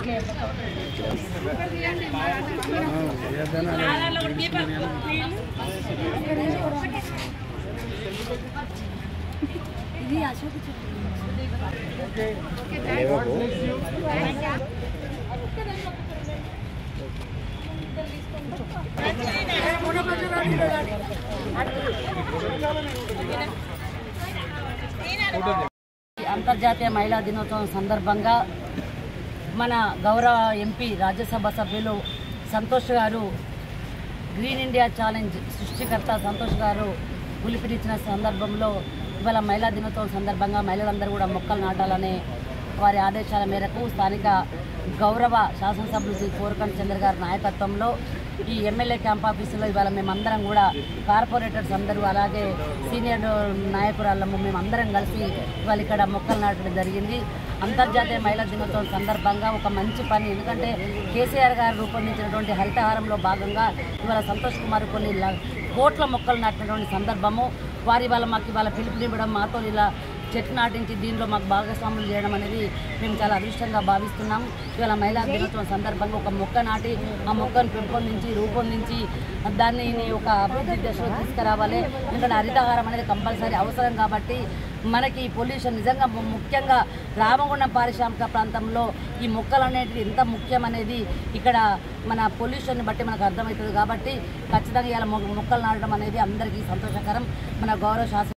ఇది అశోక్ అంతర్జాతీయ మహిళా దినోత్సవం సందర్భంగా మన గౌరవ ఎంపీ రాజ్యసభ సభ్యులు సంతోష్ గారు గ్రీన్ ఇండియా ఛాలెంజ్ సృష్టికర్త సంతోష్ గారు పిలుపునిచ్చిన సందర్భంలో ఇవాళ మహిళా దినోత్సవం సందర్భంగా మహిళలందరూ కూడా మొక్కలు నాటాలనే వారి ఆదేశాల మేరకు స్థానిక గౌరవ శాసనసభ్యులు శ్రీ కోరకంటి చంద్ర గారి నాయకత్వంలో ఈ ఎమ్మెల్యే క్యాంప్ ఆఫీసులో ఇవాళ మేమందరం కూడా కార్పొరేటర్స్ అందరూ అలాగే సీనియర్ నాయకురాళ్ళము మేమందరం కలిసి ఇవాళ ఇక్కడ మొక్కలు నాటడం జరిగింది. అంతర్జాతీయ మహిళా దినోత్సవం సందర్భంగా ఒక మంచి పని, ఎందుకంటే కేసీఆర్ గారు రూపొందించినటువంటి హరితహారంలో భాగంగా ఇవాళ సంతోష్ కుమార్ కొన్ని కోట్ల మొక్కలు నాటినటువంటి సందర్భము. వారి వాళ్ళ మాకు ఇవాళ పిలుపునివ్వడం, మాతో ఇలా చెట్లు నాటించి దీనిలో మాకు భాగస్వాములు చేయడం అనేది మేము చాలా అదృష్టంగా భావిస్తున్నాం. ఇవాళ మహిళా దినోత్సవం సందర్భంగా ఒక మొక్క నాటి ఆ మొక్కను పెంపొందించి రూపొందించి దాన్ని ఒక అభివృద్ధి దశలో తీసుకురావాలి. ఎందుకంటే హరితహారం అనేది కంపల్సరీ అవసరం కాబట్టి మనకి పొల్యూషన్ నిజంగా ముఖ్యంగా రామగుండం పారిశ్రామిక ప్రాంతంలో ఈ మొక్కలు అనేటివి ఎంత ముఖ్యమనేది ఇక్కడ మన పొల్యూషన్ని బట్టి మనకు అర్థమవుతుంది. కాబట్టి ఖచ్చితంగా ఇలా మొక్కలు నాటడం అనేది అందరికీ సంతోషకరం. మన గౌరవ శాసన